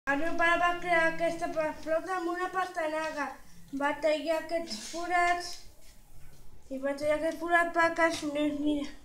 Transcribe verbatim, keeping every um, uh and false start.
El meu pare va crear aquesta flota amb una pastanaga. Va tallar aquests forats i va tallar aquest forat perquè es... Mira.